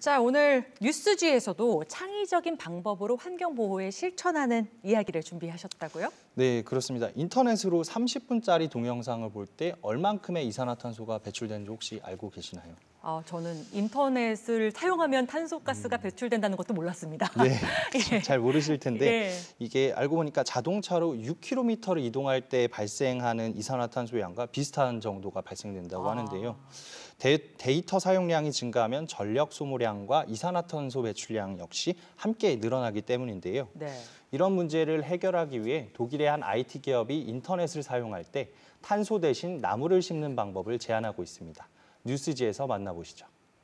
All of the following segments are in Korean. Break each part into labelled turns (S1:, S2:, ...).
S1: 자, 오늘 뉴스지에서도 창의적인 방법으로 환경 보호에 실천하는 이야기를 준비하셨다고요?
S2: 네, 그렇습니다. 인터넷으로 30분짜리 동영상을 볼 때 얼만큼의 이산화탄소가 배출되는지 혹시 알고 계시나요?
S1: 저는 인터넷을 사용하면 탄소가스가 배출된다는 것도 몰랐습니다.
S2: 네,
S1: 예.
S2: 잘 모르실 텐데
S1: 예.
S2: 이게 알고 보니까 자동차로 6km를 이동할 때 발생하는 이산화탄소 양과 비슷한 정도가 발생된다고 하는데요. 데이터 사용량이 증가하면 전력 소모량과 이산화탄소 배출량 역시 함께 늘어나기 때문인데요.
S1: 네.
S2: 이런 문제를 해결하기 위해 독일의 한 IT 기업이 인터넷을 사용할 때 탄소 대신 나무를 심는 방법을 제안하고 있습니다. 뉴스지에서 만나보시죠.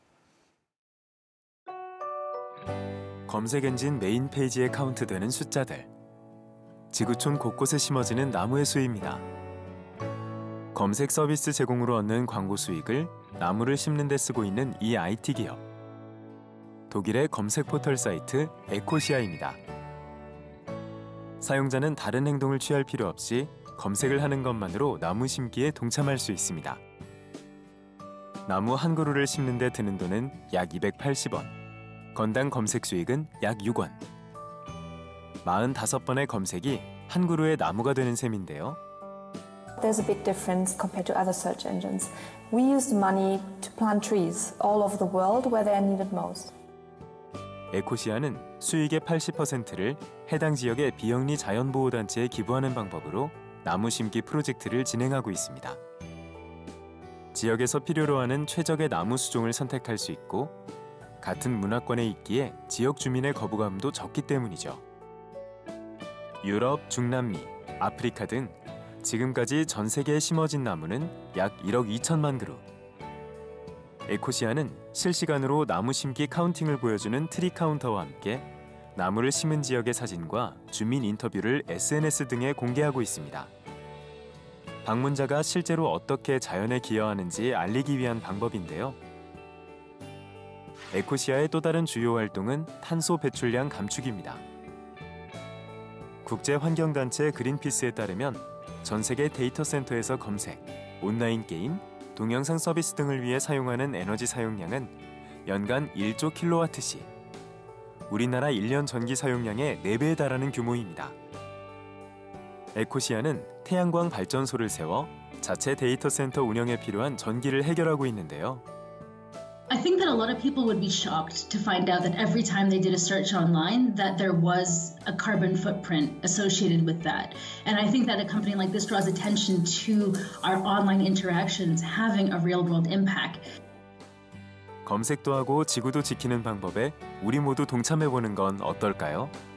S3: 검색 엔진 메인 페이지에 카운트되는 숫자들. 지구촌 곳곳에 심어지는 나무의 수입니다. 검색 서비스 제공으로 얻는 광고 수익을 나무를 심는 데 쓰고 있는 이 IT 기업. 독일의 검색 포털 사이트 에코시아입니다. 사용자는 다른 행동을 취할 필요 없이 검색을 하는 것만으로 나무 심기에 동참할 수 있습니다. 나무 한 그루를 심는 데 드는 돈은 약 280원. 건당 검색 수익은 약 6원. 45번의 검색이 한 그루의 나무가 되는 셈인데요.
S4: There's a big difference compared to other search engines. We use the money to plant trees all over the world where they are needed most.
S3: 에코시아는 수익의 80%를 해당 지역의 비영리 자연보호단체에 기부하는 방법으로 나무 심기 프로젝트를 진행하고 있습니다. 지역에서 필요로 하는 최적의 나무 수종을 선택할 수 있고 같은 문화권에 있기에 지역 주민의 거부감도 적기 때문이죠. 유럽, 중남미, 아프리카 등 지금까지 전 세계에 심어진 나무는 약 1억 2천만 그루. 에코시아는 실시간으로 나무 심기 카운팅을 보여주는 트리 카운터와 함께 나무를 심은 지역의 사진과 주민 인터뷰를 SNS 등에 공개하고 있습니다. 방문자가 실제로 어떻게 자연에 기여하는지 알리기 위한 방법인데요. 에코시아의 또 다른 주요 활동은 탄소 배출량 감축입니다. 국제환경단체 그린피스에 따르면 전 세계 데이터 센터에서 검색, 온라인 게임, 동영상 서비스 등을 위해 사용하는 에너지 사용량은 연간 1조 킬로와트시. 우리나라 1년 전기 사용량의 4배에 달하는 규모입니다. 에코시아는 태양광 발전소를 세워 자체 데이터 센터 운영에 필요한 전기를 해결하고 있는데요.
S5: I think that a lot of people would be shocked to find out that every time they did a search online that there was a carbon footprint associated with that. And I think that a company like this draws attention to our online interactions having a real-world impact.
S3: 검색도 하고 지구도 지키는 방법에 우리 모두 동참해보는 건 어떨까요?